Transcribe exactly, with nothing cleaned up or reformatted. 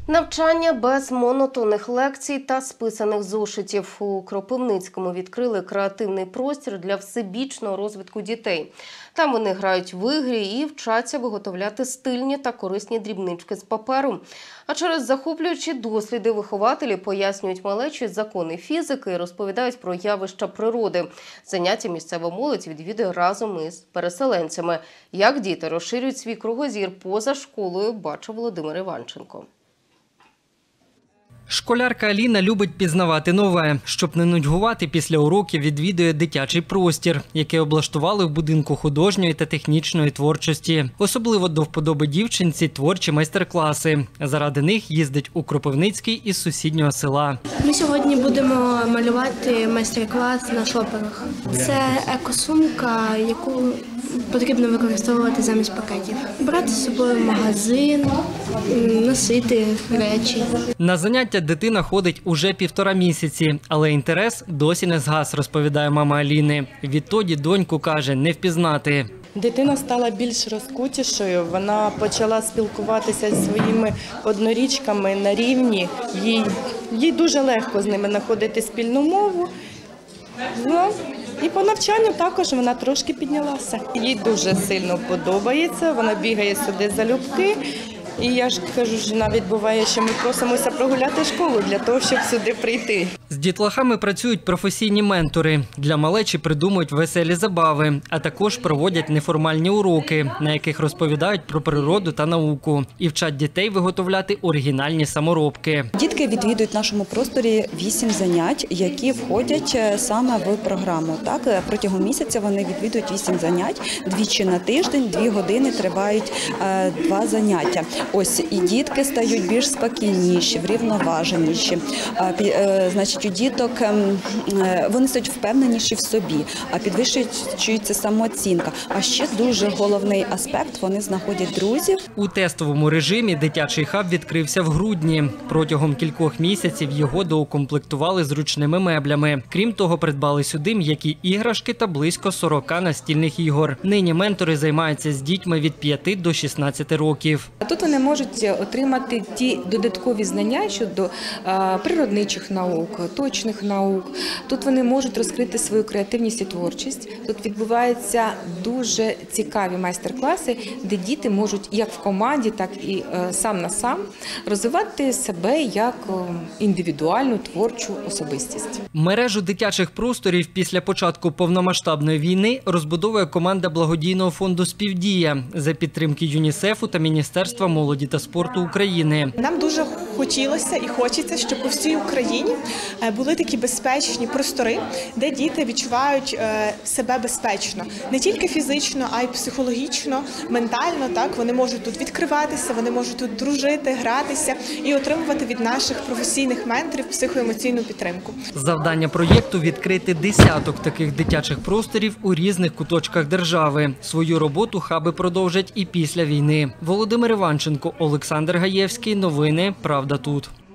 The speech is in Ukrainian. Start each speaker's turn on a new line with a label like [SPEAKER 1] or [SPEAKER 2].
[SPEAKER 1] Навчання без монотонних лекцій та списаних зошитів. У Кропивницькому відкрили креативний простір для всебічного розвитку дітей. Там вони грають в ігри і вчаться виготовляти стильні та корисні дрібнички з паперу. А через захоплюючі досліди вихователі пояснюють малечі закони фізики і розповідають про явища природи. Заняття місцева молодь відвідує разом із переселенцями. Як діти розширюють свій кругозір поза школою, бачив Володимир Іванченко.
[SPEAKER 2] Школярка Аліна любить пізнавати нове. Щоб не нудьгувати, після уроків відвідує дитячий простір, який облаштували в будинку художньої та технічної творчості. Особливо до вподоби дівчинці творчі майстер-класи. Заради них їздить у Кропивницький із сусіднього села.
[SPEAKER 3] Ми сьогодні будемо малювати майстер-клас на шоперах. Це екосумка, яку потрібно використовувати замість пакетів. Брати з собою в магазин, носити речі.
[SPEAKER 2] На заняття дитина ходить уже півтора місяці, але інтерес досі не згас, розповідає мама Аліни. Відтоді доньку каже, не впізнати.
[SPEAKER 4] Дитина стала більш розкутішою, вона почала спілкуватися зі своїми однорічками на рівні. Їй, їй дуже легко з ними знаходити спільну мову. Ну, і по навчанню також вона трошки піднялася. Їй дуже сильно подобається, вона бігає сюди залюбки. І я ж кажу, що навіть буває, що ми просимося прогуляти школу для того, щоб сюди прийти.
[SPEAKER 2] З дітлахами працюють професійні ментори. Для малечі придумують веселі забави, а також проводять неформальні уроки, на яких розповідають про природу та науку. І вчать дітей виготовляти оригінальні саморобки.
[SPEAKER 5] Дітки відвідують в нашому просторі вісім занять, які входять саме в програму. Так, протягом місяця вони відвідують вісім занять, двічі на тиждень, дві години тривають е, два заняття. Ось і дітки стають більш спокійніші, врівноваженіші. А, е, значить, у діток е, вони стають впевненіші в собі, а підвищується самооцінка. А ще дуже головний аспект – вони знаходять друзів.
[SPEAKER 2] У тестовому режимі дитячий хаб відкрився в грудні. Протягом кількох місяців його доукомплектували зручними меблями. Крім того, придбали сюди м'які іграшки та близько сорока настільних ігор. Нині ментори займаються з дітьми від п'яти до шістнадцяти років.
[SPEAKER 6] Тут вони можуть отримати ті додаткові знання щодо природничих наук, точних наук. Тут вони можуть розкрити свою креативність і творчість. Тут відбуваються дуже цікаві майстер-класи, де діти можуть як в команді, так і сам на сам розвивати себе як індивідуальну творчу особистість.
[SPEAKER 2] Мережу дитячих просторів після початку повномасштабної війни розбудовує команда благодійного фонду «Співдія» за підтримки ЮНІСЕФу та Міністерства молоді та спорту України.
[SPEAKER 7] Нам дуже хотілося і хочеться, щоб по всій Україні були такі безпечні простори, де діти відчувають себе безпечно. Не тільки фізично, а й психологічно, ментально. Так, вони можуть тут відкриватися, вони можуть тут дружити, гратися і отримувати від наших професійних менторів психоемоційну підтримку.
[SPEAKER 2] Завдання проєкту – відкрити десяток таких дитячих просторів у різних куточках держави. Свою роботу хаби продовжать і після війни. Володимир Іванченко, Олександр Гаєвський. Новини «Правда тут».